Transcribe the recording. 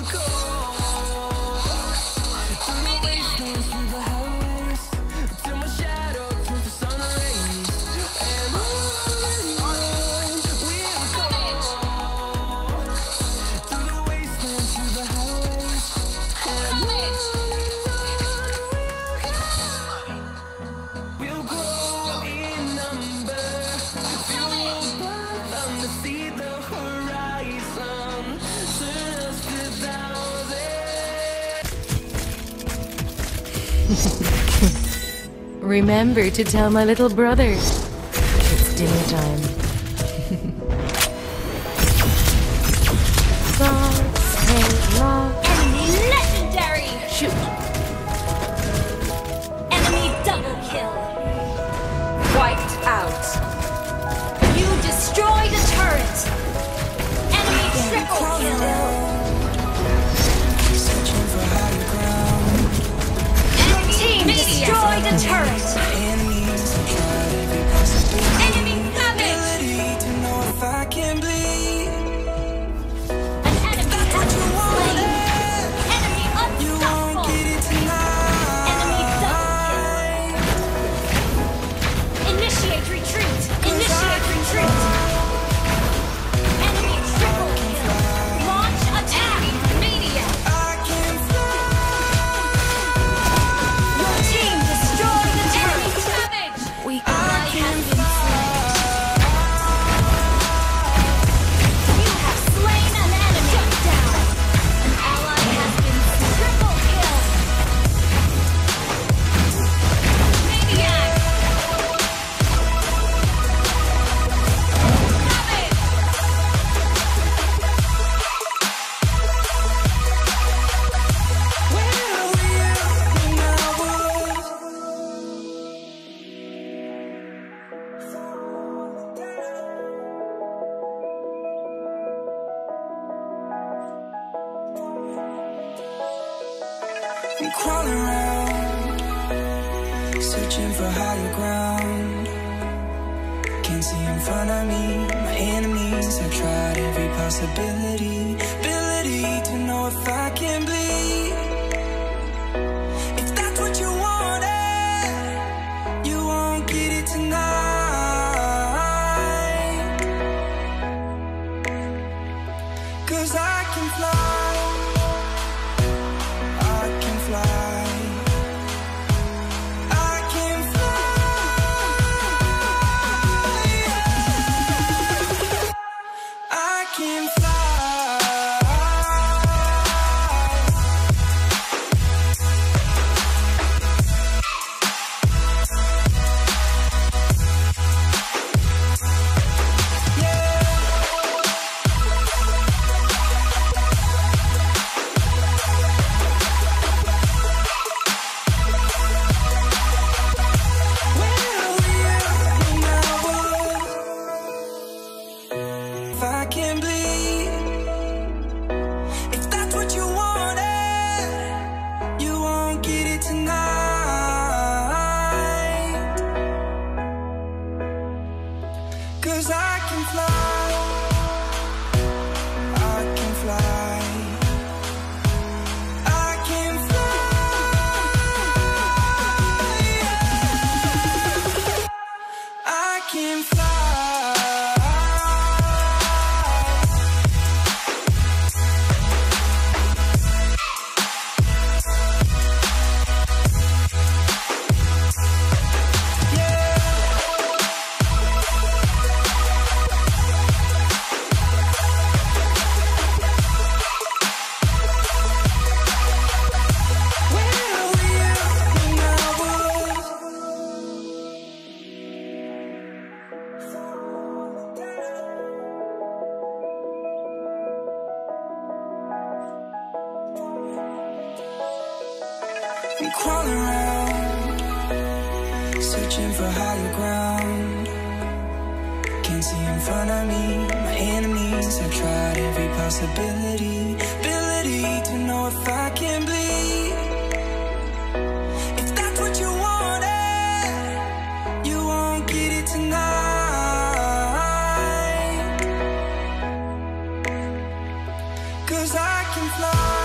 Remember to tell my little brother. It's dinner time. Enemy legendary! Shoot. Enemy double kill. Wiped out. You destroyed a turret. Enemy triple kill. Your team destroyed a turret. Enemy savage. An enemy has been slain. Enemy unstoppable. Enemy double kill. Initiate retreat. Initiate retreat. Enemy triple kill. Launch attack. Media. Your team destroyed the turret. Savage. We ally has been slain. You have slain an enemy. Shut down. An ally has been triple kill. Maniac. I'm crawling around, searching for higher ground. Can't see in front of me, my enemies. I've tried every possibility, ability to know if I can bleed. If that's what you wanted, you won't get it tonight. 'Cause I can fly. I'm crawling around, searching for higher ground. Can't see in front of me, my enemies. I've tried every possibility, ability to know if I can bleed. If that's what you wanted, you won't get it tonight. 'cause I can fly.